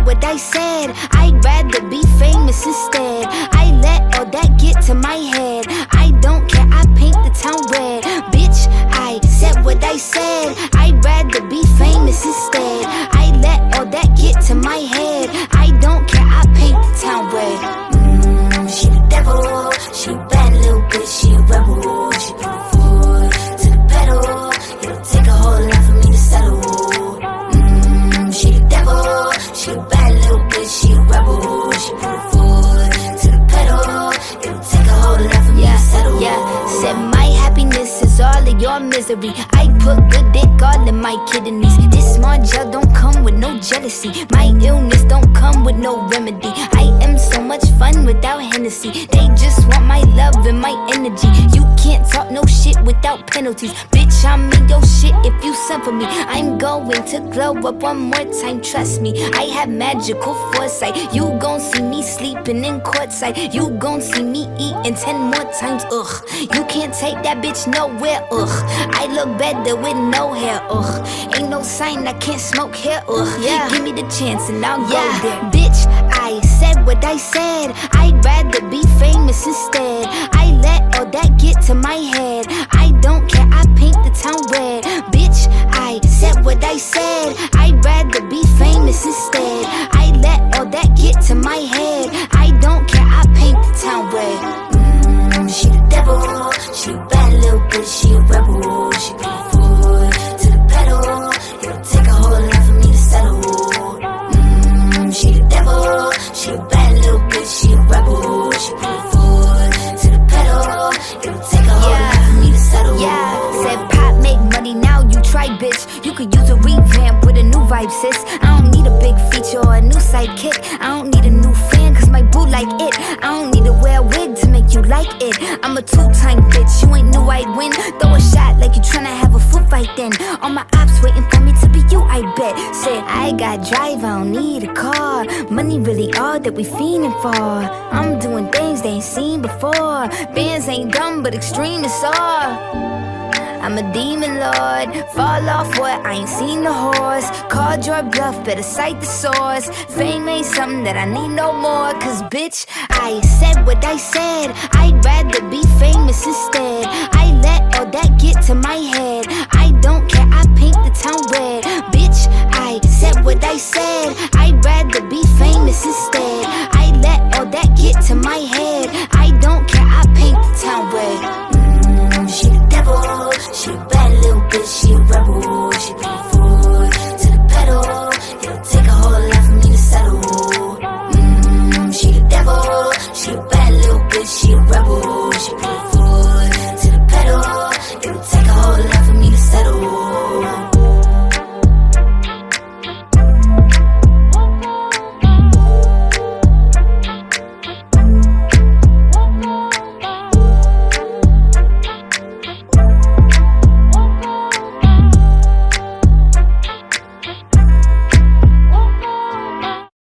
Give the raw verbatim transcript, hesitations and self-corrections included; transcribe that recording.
what I said. I'd rather be famous instead. I let all that get to my head. I don't care, I paint the town red. Bitch, I said what I said. I'd rather be famous instead. I let all that get to my head. I don't care, I paint the town red. Mmm, she the devil. She a bad little bitch, she a rebel. She put her foot to the pedal. It'll take a whole lot for me to settle. Mmm, she the devil. She a bad little bitch, she a rebel. She put her foot to the pedal. It'll take a whole lot for me yeah, to settle. Yeah, said my happiness is all of your misery. I put good dick all in my kidneys. This small gel don't come with no jealousy. My illness don't come with no remedy. I am so much fun without Hennessy. They just want my love and my energy. You can't talk no shit without penalties. Bitch, I'm in your shit if you send for me. I'm going to glow up one more time, trust me. I have magical foresight. You gon' see me sleeping in courtside. You gon' see me eating ten more times, ugh. You can't take that bitch nowhere, ugh. I look better with no hair, ugh. Ain't no sign I can't smoke hair, ugh. Yeah. Give me the chance and I'll yeah. go there. Bitch, I said what I said. I'd rather be famous instead. I let all that get to my head. I don't care, I paint the town red. Bitch, I said what I said. I'd rather be famous instead. I let all that get to my head. I don't care, I paint the town red. Mmm, she the devil. She a bad little bitch, she a rebel. She put her foot to the pedal. It'll take a whole lot for me to settle. Mmm, she the devil. She a bad little bitch, she a rebel. She put her foot to the pedal. It'll take a whole yeah. lot for me to settle. Yeah, said pop make money, now you try, bitch. You could use a revamp with a new vibe, sis. I don't need a big feature or a new sidekick. I don't need a new fan, cause my boo like it. I don't need to wear a wig to make you like it. I'm a two-time bitch, you ain't knew I'd win. Throw a shot like you tryna have a foot fight then. All my ops waiting for me to be you, I bet. Said I got drive, I don't need a car. Money really all that we fiending for. I'm doing things they ain't seen before. Bands ain't dumb, but extreme is all. I'm a demon lord, fall off what, I ain't seen the horse. Called your bluff, better cite the source. Fame ain't something that I need no more. Cause bitch, I said what I said. I'd rather be famous instead. I let all that get to my head. I don't care, I paint the town red. Bitch, I said what I said. I'd rather be famous instead. I let all that get to my head. I don't care, I paint the town red. Mmm, she the devil. She a bad little bitch, she a rebel. She put her foot to the pedal. It'll take a whole lot for me to settle. Mmm, she the devil. She a bad little bitch, she a rebel. She put her